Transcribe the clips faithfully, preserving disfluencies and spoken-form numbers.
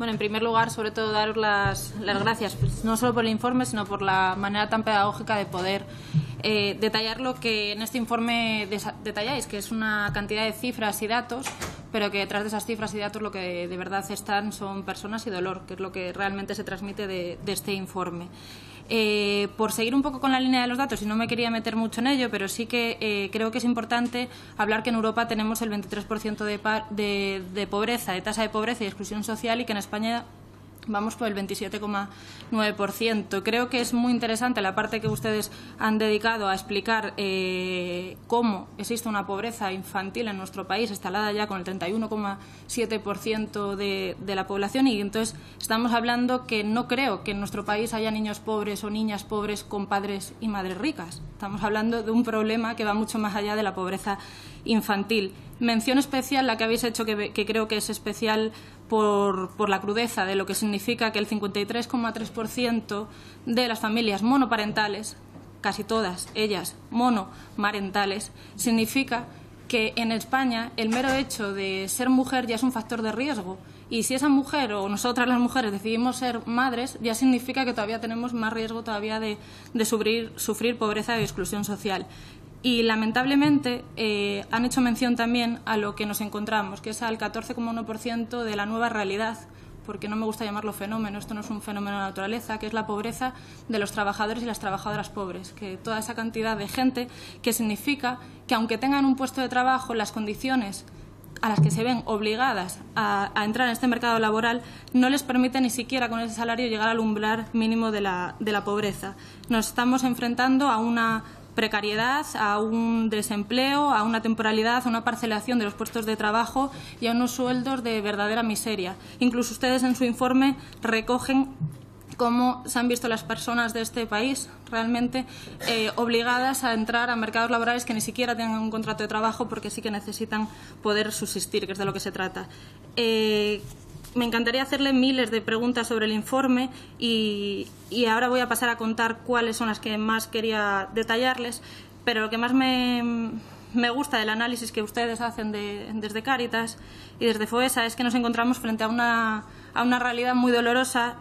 Bueno, en primer lugar, sobre todo, daros las, las gracias, pues, no solo por el informe, sino por la manera tan pedagógica de poder eh, detallar lo que en este informe detalláis, que es una cantidad de cifras y datos, pero que detrás de esas cifras y datos lo que de verdad están son personas y dolor, que es lo que realmente se transmite de, de este informe. Eh, por seguir un poco con la línea de los datos, y no me quería meter mucho en ello, pero sí que eh, creo que es importante hablar que en Europa tenemos el veintitrés por ciento de, de, de pobreza, de tasa de pobreza y exclusión social, y que en España vamos por el veintisiete coma nueve por ciento. Creo que es muy interesante la parte que ustedes han dedicado a explicar eh, cómo existe una pobreza infantil en nuestro país, instalada ya con el treinta y uno coma siete por ciento de, de la población, y entonces estamos hablando que no creo que en nuestro país haya niños pobres o niñas pobres con padres y madres ricas. Estamos hablando de un problema que va mucho más allá de la pobreza infantil. Mención especial la que habéis hecho, que, que creo que es especial por, por la crudeza de lo que significa que el cincuenta y tres coma tres por ciento de las familias monoparentales, casi todas ellas monomarentales, significa que en España el mero hecho de ser mujer ya es un factor de riesgo. Y si esa mujer o nosotras las mujeres decidimos ser madres, ya significa que todavía tenemos más riesgo todavía de, de sufrir, sufrir pobreza y exclusión social. Y, lamentablemente, eh, han hecho mención también a lo que nos encontramos, que es al catorce coma uno por ciento de la nueva realidad, porque no me gusta llamarlo fenómeno, esto no es un fenómeno de la naturaleza, que es la pobreza de los trabajadores y las trabajadoras pobres, que toda esa cantidad de gente que significa que, aunque tengan un puesto de trabajo, las condiciones a las que se ven obligadas a, a entrar en este mercado laboral no les permite ni siquiera con ese salario llegar al umbral mínimo de la, de la pobreza. Nos estamos enfrentando a una precariedad, a un desempleo, a una temporalidad, a una parcelación de los puestos de trabajo y a unos sueldos de verdadera miseria. Incluso ustedes en su informe recogen cómo se han visto las personas de este país realmente eh, obligadas a entrar a mercados laborales que ni siquiera tengan un contrato de trabajo, porque sí que necesitan poder subsistir, que es de lo que se trata. Eh, Me encantaría hacerle miles de preguntas sobre el informe y, y ahora voy a pasar a contar cuáles son las que más quería detallarles, pero lo que más me, me gusta del análisis que ustedes hacen de, desde Cáritas y desde FOESA es que nos encontramos frente a una, a una realidad muy dolorosa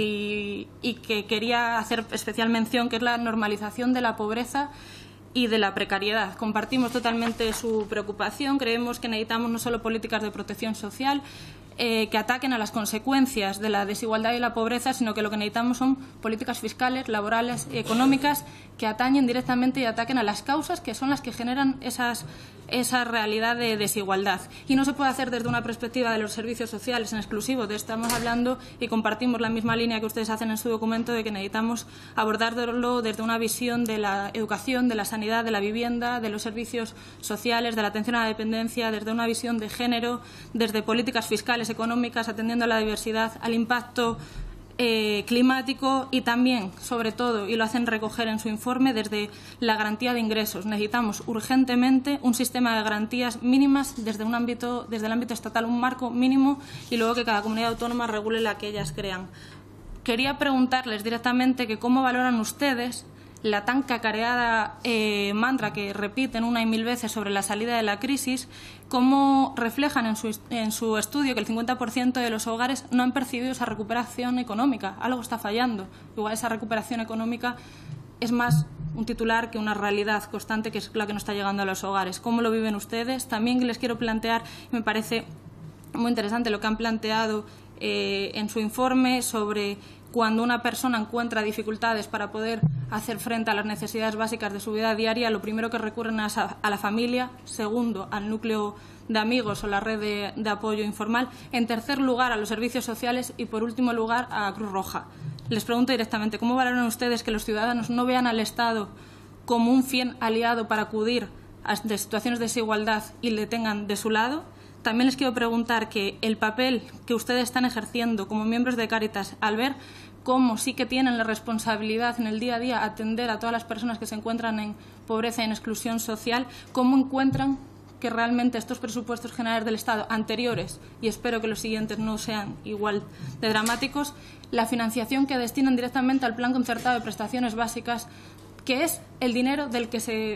y, y que quería hacer especial mención, que es la normalización de la pobreza y de la precariedad. Compartimos totalmente su preocupación. Creemos que necesitamos no solo políticas de protección social eh, que ataquen a las consecuencias de la desigualdad y la pobreza, sino que lo que necesitamos son políticas fiscales, laborales y económicas que atañen directamente y ataquen a las causas que son las que generan esas, esa realidad de desigualdad. Y no se puede hacer desde una perspectiva de los servicios sociales en exclusivo. De estamos hablando y compartimos la misma línea que ustedes hacen en su documento, de que necesitamos abordarlo desde una visión de la educación, de la sanidad, de la vivienda, de los servicios sociales, de la atención a la dependencia, desde una visión de género, desde políticas fiscales, económicas, atendiendo a la diversidad, al impacto eh, climático y también, sobre todo, y lo hacen recoger en su informe, desde la garantía de ingresos. Necesitamos urgentemente un sistema de garantías mínimas desde un ámbito, desde el ámbito estatal, un marco mínimo, y luego que cada comunidad autónoma regule la que ellas crean. Quería preguntarles directamente que cómo valoran ustedes la tan cacareada eh, mantra que repiten una y mil veces sobre la salida de la crisis, cómo reflejan en su, en su estudio que el cincuenta por ciento de los hogares no han percibido esa recuperación económica. Algo está fallando. Igual esa recuperación económica es más un titular que una realidad constante, que es la que no está llegando a los hogares. ¿Cómo lo viven ustedes? También les quiero plantear, me parece muy interesante lo que han planteado eh, en su informe sobre cuando una persona encuentra dificultades para poder hacer frente a las necesidades básicas de su vida diaria, lo primero que recurren es a, a la familia, segundo, al núcleo de amigos o la red de, de apoyo informal, en tercer lugar, a los servicios sociales y, por último lugar, a Cruz Roja. Les pregunto directamente, ¿cómo valoran ustedes que los ciudadanos no vean al Estado como un fiel aliado para acudir a de situaciones de desigualdad y le tengan de su lado? También les quiero preguntar que el papel que ustedes están ejerciendo como miembros de Cáritas, al ver cómo sí que tienen la responsabilidad en el día a día atender a todas las personas que se encuentran en pobreza y en exclusión social, cómo encuentran que realmente estos presupuestos generales del Estado anteriores, y espero que los siguientes no sean igual de dramáticos, la financiación que destinan directamente al Plan Concertado de Prestaciones Básicas, que es el dinero del que se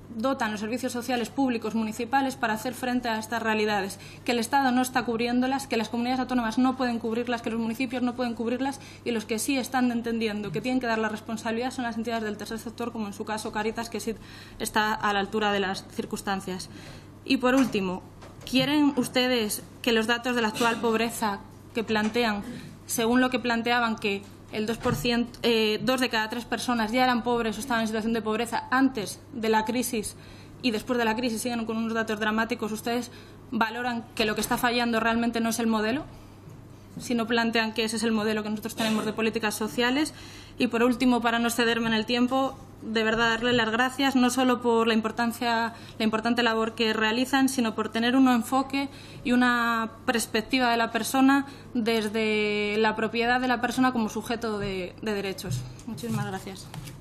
dotan los servicios sociales públicos municipales para hacer frente a estas realidades, que el Estado no está cubriéndolas, que las comunidades autónomas no pueden cubrirlas, que los municipios no pueden cubrirlas, y los que sí están entendiendo que tienen que dar la responsabilidad son las entidades del tercer sector, como en su caso Cáritas, que sí está a la altura de las circunstancias. Y por último, ¿quieren ustedes que los datos de la actual pobreza que plantean, según lo que planteaban, que el dos por ciento, eh, dos de cada tres personas ya eran pobres o estaban en situación de pobreza antes de la crisis y después de la crisis siguen con unos datos dramáticos? ¿Ustedes valoran que lo que está fallando realmente no es el modelo, si no plantean que ese es el modelo que nosotros tenemos de políticas sociales? Y por último, para no excederme en el tiempo, de verdad darle las gracias no solo por la importancia, la importante labor que realizan, sino por tener un enfoque y una perspectiva de la persona desde la propiedad de la persona como sujeto de, de derechos. Muchísimas gracias.